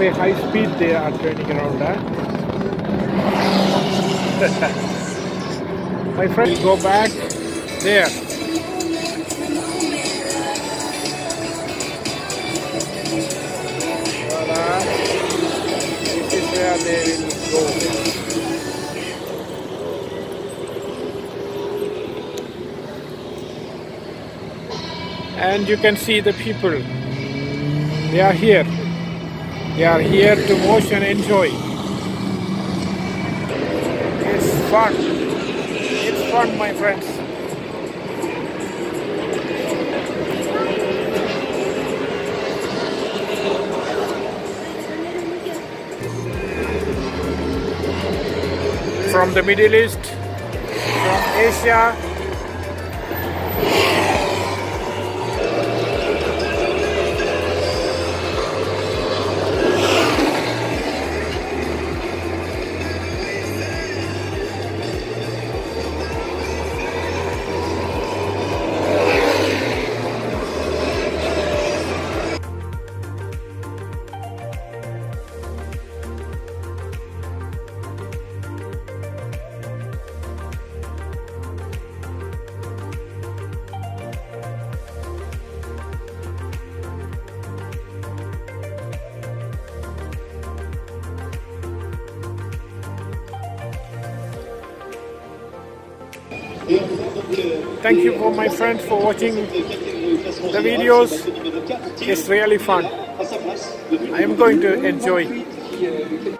high speed they are turning around. My friend will go back there. Voila. This is where they will go. And you can see the people. They are here. They are here to watch and enjoy. It's fun. It's fun, my friends. From the Middle East, from Asia, thank you for my friends for watching the videos. It's really fun. I am going to enjoy.